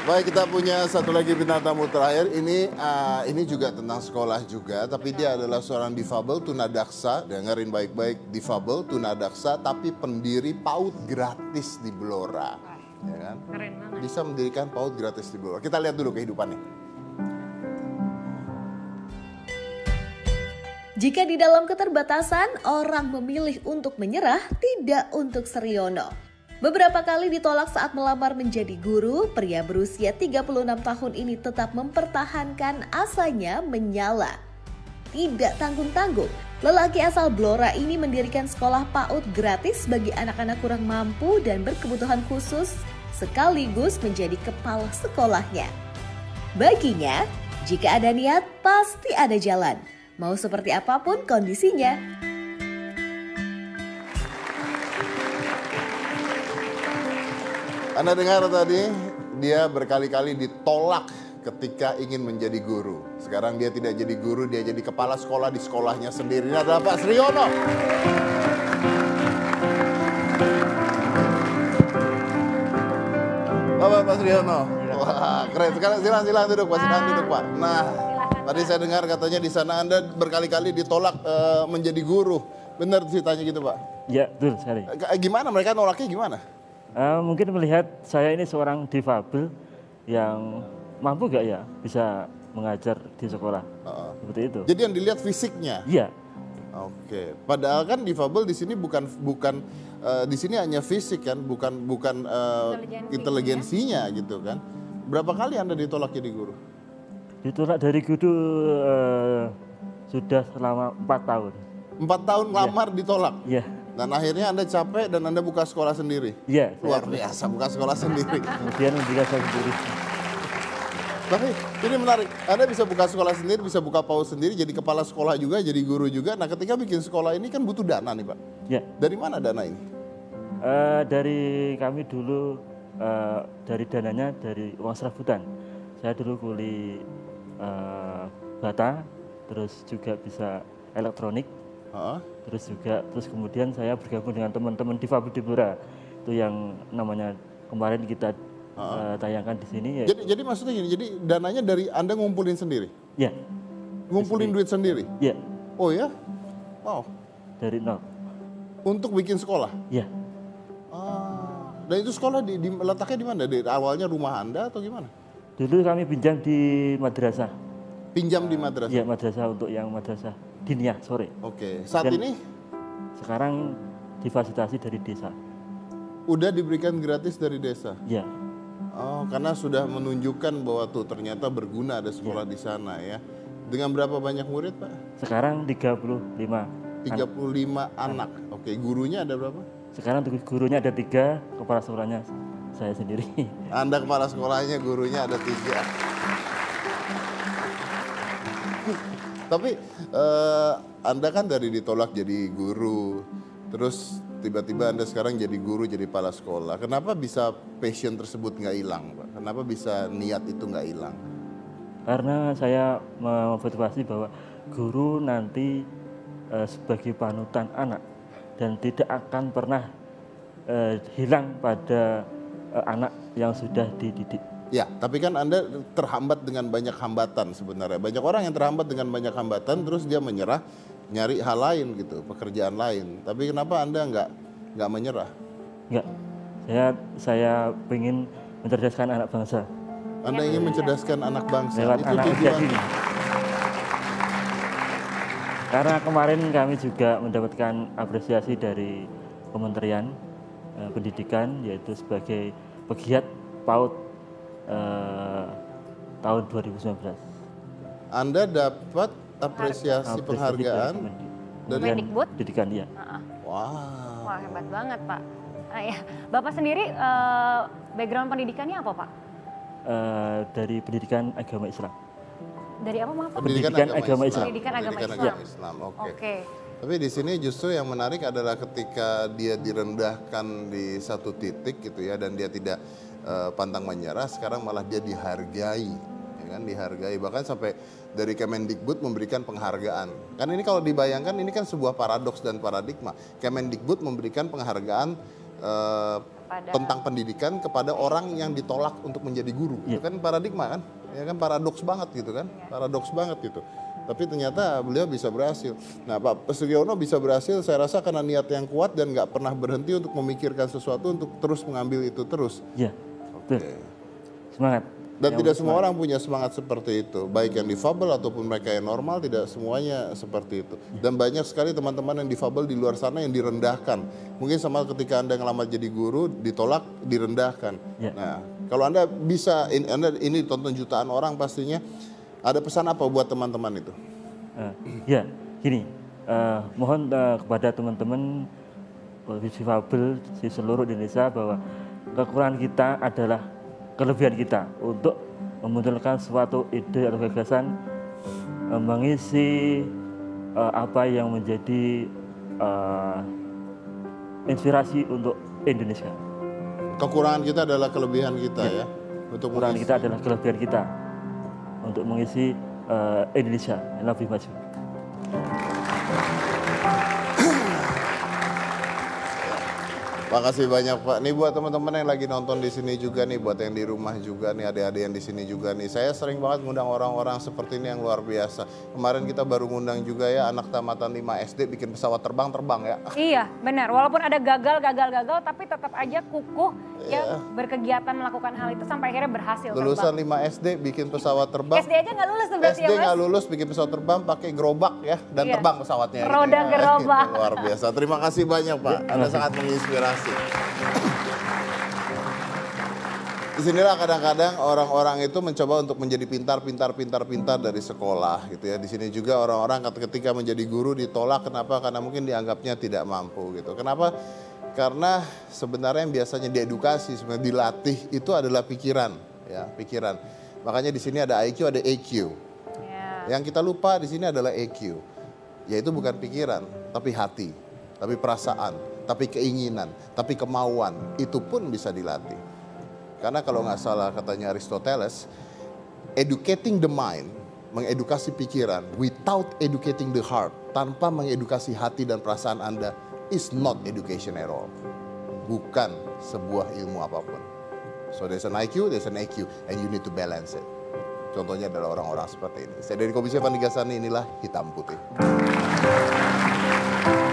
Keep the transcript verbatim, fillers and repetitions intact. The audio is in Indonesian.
Baik, kita punya satu lagi bintang tamu terakhir. Ini uh, ini juga tentang sekolah juga, tapi dia adalah seorang difabel tunadaksa. Dengerin baik-baik, difabel tunadaksa, tapi pendiri PAUD gratis di Blora. Ya kan? Keren banget. Bisa mendirikan PAUD gratis di Blora. Kita lihat dulu kehidupannya. Jika di dalam keterbatasan, orang memilih untuk menyerah, tidak untuk Sriono. Beberapa kali ditolak saat melamar menjadi guru, pria berusia tiga puluh enam tahun ini tetap mempertahankan asanya menyala. Tidak tanggung-tanggung, lelaki asal Blora ini mendirikan sekolah PAUD gratis bagi anak-anak kurang mampu dan berkebutuhan khusus, sekaligus menjadi kepala sekolahnya. Baginya, jika ada niat, pasti ada jalan. Mau seperti apapun kondisinya. Anda dengar tadi, dia berkali-kali ditolak ketika ingin menjadi guru. Sekarang dia tidak jadi guru, dia jadi kepala sekolah di sekolahnya sendiri. Ini adalah Pak Sriono. Bapak Pak Sriono. Wah, keren. Sekarang silakan silakan duduk, Pak. Silakan duduk, Pak. Nah, tadi saya dengar katanya di sana Anda berkali-kali ditolak uh, menjadi guru. Benar ceritanya gitu, Pak? Ya, betul sekali. Gimana mereka nolaknya gimana? Uh, mungkin melihat saya ini seorang difabel yang mampu gak ya bisa mengajar di sekolah, uh, seperti itu. Jadi yang dilihat fisiknya? Iya. Oke, padahal kan difabel di sini bukan bukan uh, di sini hanya fisik kan, bukan bukan uh, Inteligensi, inteligensinya ya? Gitu kan. Berapa kali Anda ditolak jadi guru? Ditolak dari guru uh, sudah selama empat tahun. Empat tahun lamar ya. Ditolak? Iya. Dan akhirnya Anda capek dan Anda buka sekolah sendiri? Iya. Luar biasa buka sekolah sendiri. Kemudian membuka sekolah sendiri. Tapi ini menarik, Anda bisa buka sekolah sendiri, bisa buka PAUD sendiri, jadi kepala sekolah juga, jadi guru juga. Nah ketika bikin sekolah ini kan butuh dana nih Pak. Iya. Dari mana dana ini? Uh, dari kami dulu, uh, dari dananya dari uang serabutan. Saya dulu kuli uh, bata, terus juga bisa elektronik. Uh-huh. Terus juga, terus kemudian saya bergabung dengan teman-teman difabel di Blora itu yang namanya kemarin kita uh-huh. uh, tayangkan di sini. Ya. Jadi, jadi maksudnya gini, jadi dananya dari Anda ngumpulin sendiri? Iya. Ngumpulin duit sendiri? Iya. Oh ya? Wow. Dari nol. Untuk bikin sekolah? Iya. Ah. Dan itu sekolah di, di letaknya di mana? Di awalnya rumah Anda atau gimana? Dulu kami pinjam di madrasah. Pinjam di madrasah? Iya, madrasah untuk yang madrasah diniyah sore. Oke, saat Dan ini? Sekarang difasilitasi dari desa. Udah diberikan gratis dari desa? Iya. Oh, karena sudah menunjukkan bahwa tuh ternyata berguna ada sekolah ya. Di sana ya. Dengan berapa banyak murid Pak? Sekarang tiga puluh lima. tiga puluh lima anak. anak. Oke, gurunya ada berapa? Sekarang gurunya ada tiga, kepala sekolahnya saya sendiri. Anda kepala sekolahnya, gurunya ada tiga. Tapi uh, Anda kan dari ditolak jadi guru, terus tiba-tiba Anda sekarang jadi guru, jadi kepala sekolah. Kenapa bisa passion tersebut nggak hilang, Pak? Kenapa bisa niat itu nggak hilang? Karena saya memotivasi bahwa guru nanti uh, sebagai panutan anak dan tidak akan pernah uh, hilang pada uh, anak yang sudah dididik. Ya, tapi kan Anda terhambat dengan banyak hambatan sebenarnya. Banyak orang yang terhambat dengan banyak hambatan, terus dia menyerah, nyari hal lain gitu, pekerjaan lain. Tapi kenapa Anda nggak nggak menyerah? Nggak, saya saya ingin mencerdaskan anak bangsa. Anda ingin mencerdaskan anak bangsa? Lewat itu anak usia dini. Karena kemarin kami juga mendapatkan apresiasi dari Kementerian eh, Pendidikan, yaitu sebagai pegiat PAUD Uh, tahun dua ribu sembilan belas. Anda dapat apresiasi, apresiasi penghargaan dari Mendikbud? Pendidikan, ya. Uh-uh. Wow. Wah, hebat banget Pak. Ah, ya. Bapak sendiri uh, background pendidikannya apa Pak? Uh, dari pendidikan agama Islam. Dari apa maaf? Pendidikan, pendidikan agama, agama Islam. Pendidikan agama pendidikan Islam. Agama Islam. Oke. Okay. Okay. Tapi di sini justru yang menarik adalah ketika dia direndahkan di satu titik gitu ya, dan dia tidak uh, pantang menyerah, sekarang malah dia dihargai, ya kan, dihargai. Bahkan sampai dari Kemendikbud memberikan penghargaan. Kan ini kalau dibayangkan ini kan sebuah paradoks dan paradigma. Kemendikbud memberikan penghargaan uh, Kepada... tentang pendidikan kepada orang yang ditolak untuk menjadi guru. Yeah. Itu kan paradigma kan, ya kan paradoks banget gitu kan, Yeah. paradoks banget gitu. Tapi ternyata beliau bisa berhasil. Nah Pak Sugiono bisa berhasil saya rasa karena niat yang kuat dan nggak pernah berhenti untuk memikirkan sesuatu untuk terus mengambil itu terus. Iya, Oke. betul. Semangat. Dan Yang tidak semua semangat. orang punya semangat seperti itu. Baik yang difabel ataupun mereka yang normal tidak semuanya seperti itu. Dan banyak sekali teman-teman yang difabel di luar sana yang direndahkan. Mungkin sama ketika Anda ngelamar jadi guru ditolak, direndahkan. Ya. Nah, kalau Anda bisa ini, Anda ini ditonton jutaan orang pastinya ada pesan apa buat teman-teman itu? Uh, ya, gini, uh, mohon uh, kepada teman-teman difabel di seluruh Indonesia bahwa kekurangan kita adalah kelebihan kita untuk memunculkan suatu ide atau gagasan uh, mengisi uh, apa yang menjadi uh, inspirasi untuk Indonesia. Kekurangan kita adalah kelebihan kita ya. Untuk Kekurangan mengisi. kita adalah kelebihan kita untuk mengisi uh, Indonesia yang lebih maju. Makasih banyak Pak. Nih buat teman-teman yang lagi nonton di sini juga nih, buat yang di rumah juga nih, adik-adik yang di sini juga nih. Saya sering banget ngundang orang-orang seperti ini yang luar biasa. Kemarin kita baru ngundang juga ya anak tamatan lima S D bikin pesawat terbang-terbang ya. Iya, benar. Walaupun ada gagal, gagal, gagal, tapi tetap aja kukuh Iya. ya berkegiatan melakukan hal itu sampai akhirnya berhasil Lulusan terbang. lima S D bikin pesawat terbang. S D aja nggak lulus tuh berarti S D ya, Mas? nggak lulus bikin pesawat terbang pakai gerobak ya dan Iya. terbang pesawatnya. gitu Roda ya. gerobak. Itu luar biasa. Terima kasih banyak Pak. Anda sangat menginspirasi. Disinilah kadang-kadang orang-orang itu mencoba untuk menjadi pintar, pintar, pintar, pintar dari sekolah gitu ya. Di sini juga orang-orang ketika menjadi guru ditolak. Kenapa? Karena mungkin dianggapnya tidak mampu gitu. Kenapa? Karena sebenarnya yang biasanya diedukasi, sebenarnya dilatih itu adalah pikiran, ya pikiran. Makanya di sini ada I Q, ada E Q. Ya. Yang kita lupa di sini adalah E Q, yaitu bukan pikiran, tapi hati, tapi perasaan, tapi keinginan, tapi kemauan. Itu pun bisa dilatih. Karena kalau nggak salah katanya Aristoteles, educating the mind, mengedukasi pikiran, without educating the heart, tanpa mengedukasi hati dan perasaan Anda, is not education at all. Bukan sebuah ilmu apapun. So there's an I Q, there's an E Q, and you need to balance it. Contohnya adalah orang-orang seperti ini. Saya dari Komisi Fandi Gasani, inilah Hitam Putih.